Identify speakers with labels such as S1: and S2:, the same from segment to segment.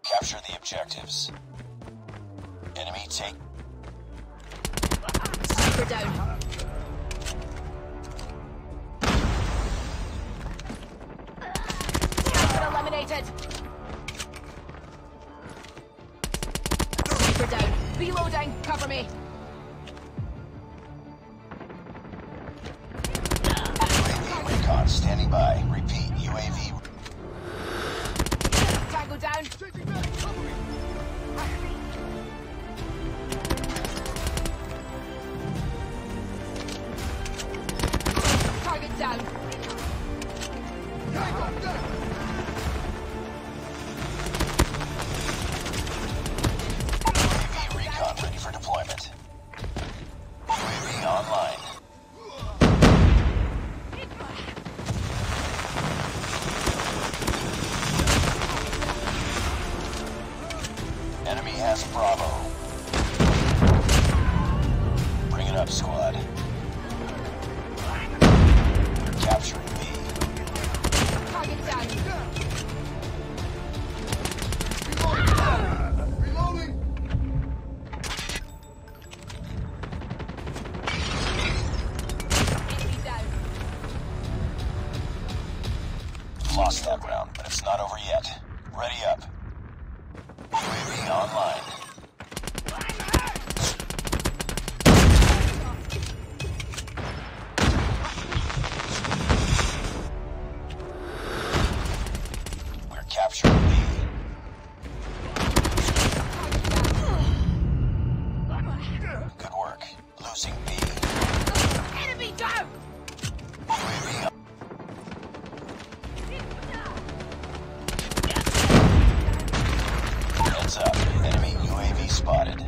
S1: Capture the objectives. Enemy take...
S2: Sniper down. Sniper eliminated. Sniper down. Reloading. Cover me.
S1: UAV recon standing by. Repeat, UAV.
S2: Tango down. Target down.
S1: UAV recon ready for deployment. UAV online. Enemy has Bravo. Bring it up, squad. Capturing B.
S2: Target down.
S3: Reloading!
S2: Enemy down.
S1: Lost that round, but it's not over yet. Ready up. UAV online. We're capturing B. Good work. Losing B.
S2: Enemy down.
S1: UAV up. Heads up. Enemy UAV spotted.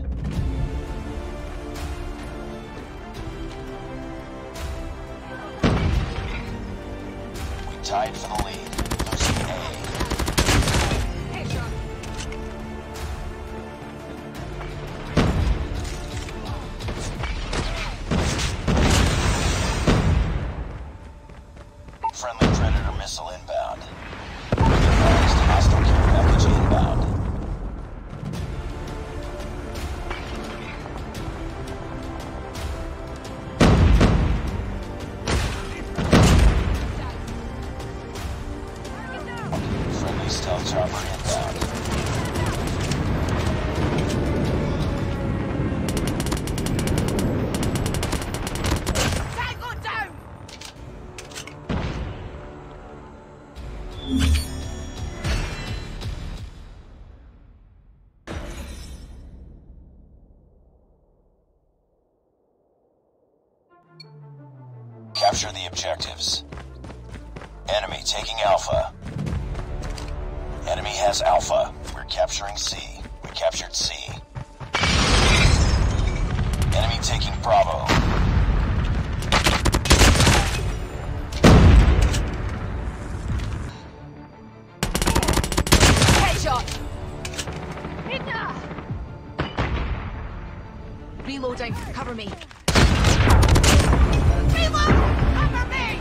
S1: We tied for the lead. Losing A.
S2: Headshot.
S1: Friendly Predator missile inbound. Advised, hostile care package inbound. Friendly stealth chopper inbound.
S2: Tango down.
S1: Capture the objectives. Enemy taking Alpha. Enemy has Alpha. We're capturing C. We captured C. Enemy taking Bravo.
S2: Headshot. Reloading. Cover me. Reload. Cover me.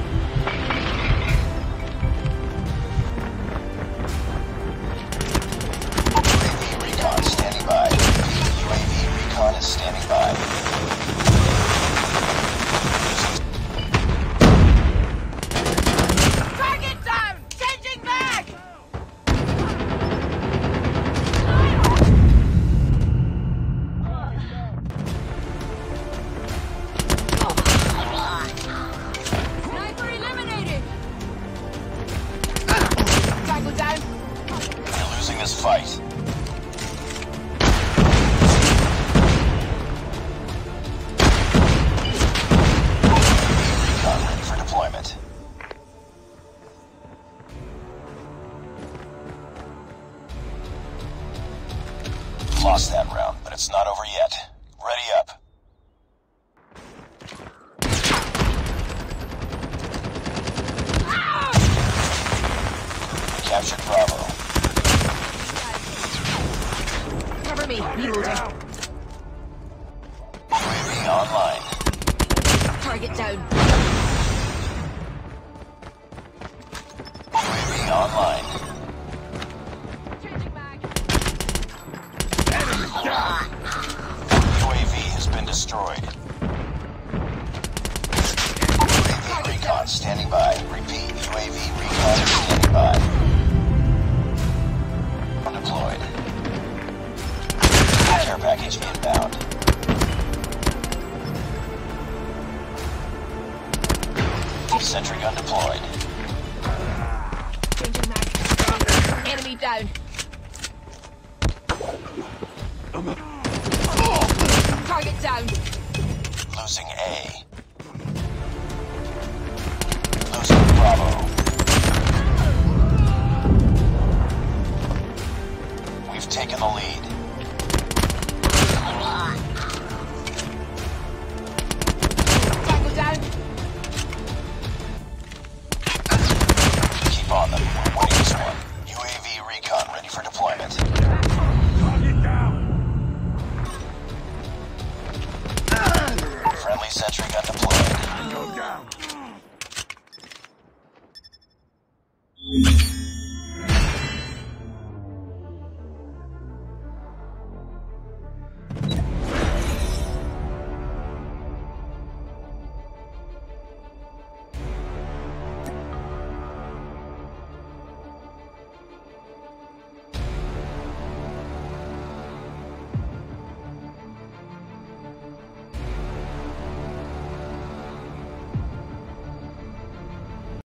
S1: UAV recon standing by. UAV recon is standing by.
S2: Target down. Changing back. Sniper eliminated. Tango down.
S1: We're losing this fight. Recon ready for deployment. Lost that round, but it's not over yet. Ready up. Captured Bravo.
S2: Cover me. Reloading.
S1: UAV online.
S2: Target down.
S1: UAV online.
S2: Changing back.
S1: destroyed. UAV recon standing by. Repeat, UAV recon standing by. Deployed. Care package inbound. Sentry gun deployed.
S2: Changing mag. Enemy down. Target down.
S1: Losing A. Losing Bravo. We've taken the lead.
S2: Tango down.
S1: Keep on them.